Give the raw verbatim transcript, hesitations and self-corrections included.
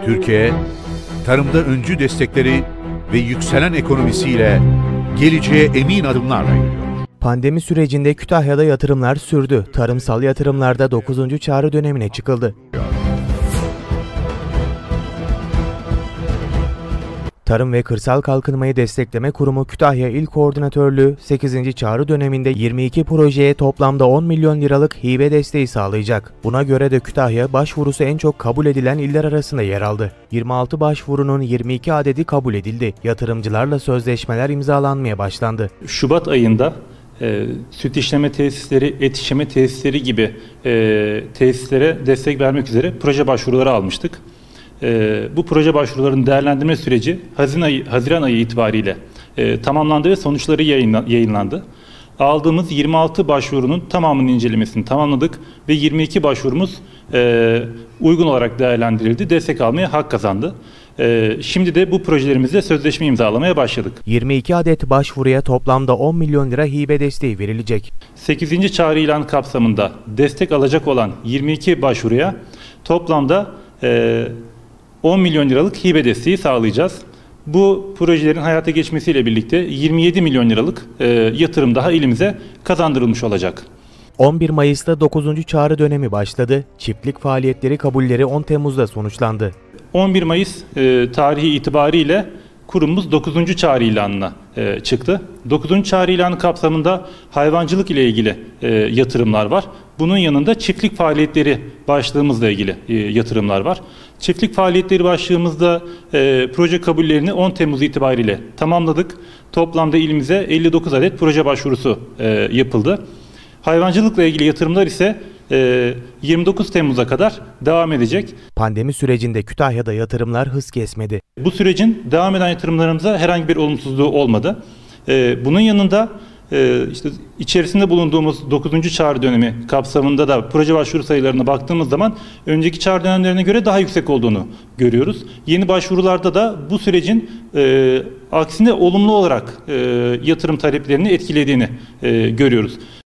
Türkiye, tarımda öncü destekleri ve yükselen ekonomisiyle geleceğe emin adımlarla yürüyor. Pandemi sürecinde Kütahya'da yatırımlar sürdü. Tarımsal yatırımlarda dokuzuncu çağrı dönemine çıkıldı. Tarım ve Kırsal Kalkınmayı Destekleme Kurumu Kütahya İl Koordinatörlüğü sekizinci çağrı döneminde yirmi iki projeye toplamda on milyon liralık hibe desteği sağlayacak. Buna göre de Kütahya başvurusu en çok kabul edilen iller arasında yer aldı. yirmi altı başvurunun yirmi iki adedi kabul edildi. Yatırımcılarla sözleşmeler imzalanmaya başlandı. Şubat ayında e, süt işleme tesisleri, et işleme tesisleri gibi e, tesislere destek vermek üzere proje başvuruları almıştık. E, bu proje başvurularının değerlendirme süreci Haziran ayı, Haziran ayı itibariyle e, tamamlandı ve sonuçları yayınla, yayınlandı. Aldığımız yirmi altı başvurunun tamamının incelemesini tamamladık ve yirmi iki başvurumuz e, uygun olarak değerlendirildi, destek almaya hak kazandı. E, şimdi de bu projelerimizle sözleşme imzalamaya başladık. yirmi iki adet başvuruya toplamda on milyon lira hibe desteği verilecek. sekizinci çağrı ilanı kapsamında destek alacak olan yirmi iki başvuruya toplamda e, on milyon liralık hibe desteği sağlayacağız. Bu projelerin hayata geçmesiyle birlikte yirmi yedi milyon liralık e, yatırım daha elimize kazandırılmış olacak. on bir Mayıs'ta dokuzuncu çağrı dönemi başladı. Çiftlik faaliyetleri kabulleri on Temmuz'da sonuçlandı. on bir Mayıs e, tarihi itibariyle kurumumuz dokuzuncu çağrı ilanına e, çıktı. dokuzuncu çağrı ilanı kapsamında hayvancılık ile ilgili e, yatırımlar var. Bunun yanında çiftlik faaliyetleri başlığımızla ilgili e, yatırımlar var. Çiftlik faaliyetleri başlığımızda e, proje kabullerini on Temmuz itibariyle tamamladık. Toplamda ilimize elli dokuz adet proje başvurusu e, yapıldı. Hayvancılıkla ilgili yatırımlar ise yirmi dokuz Temmuz'a kadar devam edecek. Pandemi sürecinde Kütahya'da yatırımlar hız kesmedi. Bu sürecin devam eden yatırımlarımıza herhangi bir olumsuzluğu olmadı. Bunun yanında işte içerisinde bulunduğumuz dokuzuncu çağrı dönemi kapsamında da proje başvuru sayılarına baktığımız zaman önceki çağrı dönemlerine göre daha yüksek olduğunu görüyoruz. Yeni başvurularda da bu sürecin e, aksine olumlu olarak e, yatırım taleplerini etkilediğini e, görüyoruz.